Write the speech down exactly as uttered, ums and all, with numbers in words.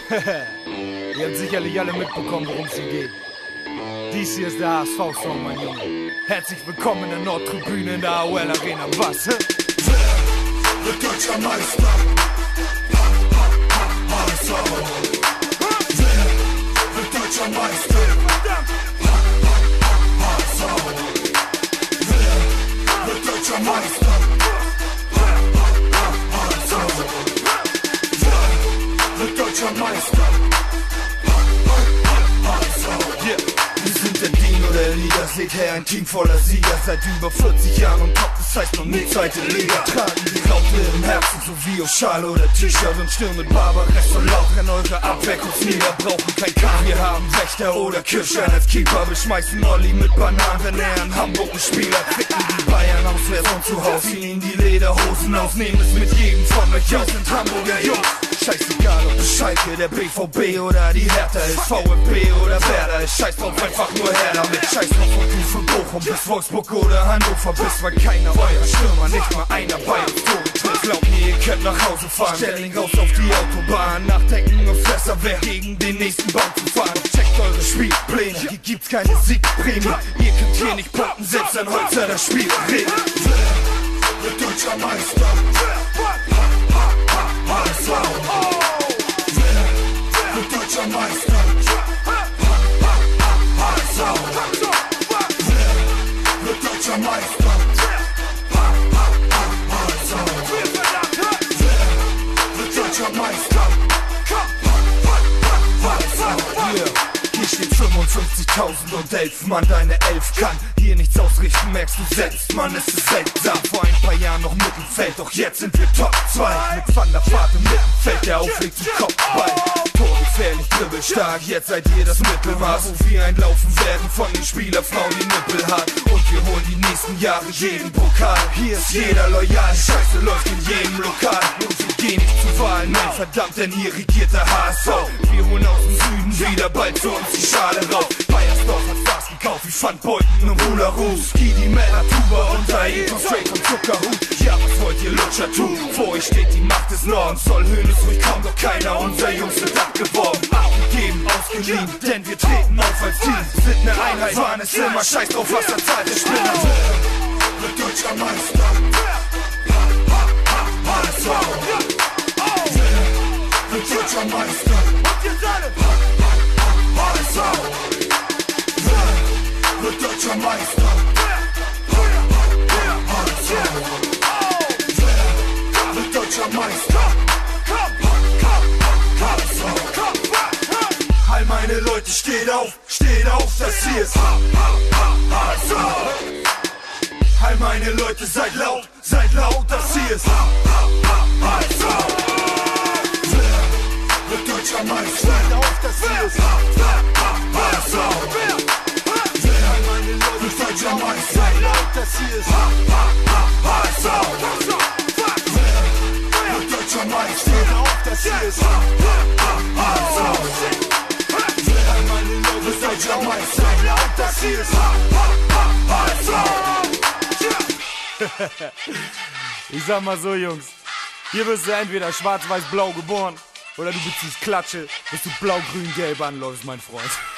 Ihr habt sicherlich alle mitbekommen, worum es hier geht. Dies hier ist der H S V-Song, mein Junge. Herzlich willkommen in der Nordtribüne in der A O L-Arena. Was, hä? Wer wird deutscher Meister? Ha, ha, ha, H S V. Wer wird deutscher Meister? Ha, ha, ha, H S V. Wer wird deutscher Meister? Ha, ha, ha, H S V. Wer wird deutscher Meister? Ha, ha, ha, H S V. Yeah. Wir sind der Dino der Liga, seht her, ein Team voller Sieger. Seit über vierzig Jahren und top, das heißt noch nicht zweite Liga. Tragen die Raute im Herzen, sowie auf Schal, oder T-Shirt und stürmen Barbarez und Lauth, rennt eure Abwehr kurz nieder. Brauchen kein Kahn, wir haben Wächter oder Kirschern als Keeper. Wir schmeißen Olli mit Bananen, wenn er ein Hamburger Spieler. Ficken die Bayern auswärts und zu Hause, ziehen ihnen die Lederhosen aus, nehmen es mit jedem von euch aus, sind Hamburger Jungs. Scheißegal, ob es Schalke, der B V B oder die Hertha ist, V F B oder Werder ist, scheiß drauf, einfach nur her damit. Scheiß drauf, ob du von Bochum bis Wolfsburg oder Hannover bist, weil keiner eurer Stürmer, nicht mal einer bei uns Tore trifft. Glaubt mir, ihr könnt nach Hause fahren, Stelling raus auf die Autobahn, nachdenken, ob's besser wäre, gegen den nächsten Baum zu fahren. Doch checkt eure Spielpläne, hier gibt's keine Siegprämie, ihr könnt hier nicht punkten, selbst ein Holzer das Spiel redet. Wer wird deutscher Meister? H S V. Wer wird deutscher Meister? H S V. Wer wird deutscher Meister? H S V. Wer wird deutscher Meister? H S V. Hier steht fünfundfünfzigtausend und elf Mann, deine Elf kann hier nichts ausrichten, merkst du selbst, Mann, es ist seltsam. Vor ein paar Jahren noch Mittelfeld, doch jetzt sind wir Top zwei. Mit Van der Vaart im Mittelfeld, der auflegt zum Kopfball. Torgefährlich, dribbelstark, jetzt seid ihr das Mittelmaß. Wo wir einlaufen werden von den Spielerfrauen, die Nippel hart. Und wir holen die nächsten Jahre jeden Pokal. Hier ist jeder loyal, Scheiße läuft in jedem Lokal. Und wir gehen nicht zu Wahlen, nein verdammt, denn hier regiert der H S V. Wir holen aus dem Süden wieder bald zu uns die Schale rauf. Bayersdorf hat Spaß gekauft wie Pfandbeuten und Hula Hoos. Skidi, Männer, Tuba und Aeton, straight vom Zuckerhut. Ja, was wollt ihr Lutscher tun? Vor euch steht die Macht des Nordens. Soll Höhnes ruhig kaum, doch keiner unser Jungs wird abgeworben. Abgegeben, ausgeliehen, denn wir treten auf als Team. Sind ne Einheit, waren es immer, scheiß drauf, was er zahlt, der Spinner. Wer wird deutscher Meister? H S V. Wer wird deutscher Meister? H S V. Wer wird deutscher Meister? H S V. Wer wird deutscher Meister? H S V. All meine Leute, steht auf, steht auf, das hier ist H S V. All meine Leute, seid laut, seid laut, das hier ist H S V. Wer wird deutscher Meister? Seid auf, das hier ist H S V. Wer wird deutscher Meister? Seid laut, das hier ist H S V. Wer wird deutscher Meister? Seid auf, das hier ist H S V. Wer wird deutscher Meister? Seid laut, das hier ist H S V. Ich sag mal so, Jungs, hier wirst du entweder schwarz-weiß-blau geboren oder du beziehst Klatsche, bis du blau-grün-gelb anläufst, mein Freund.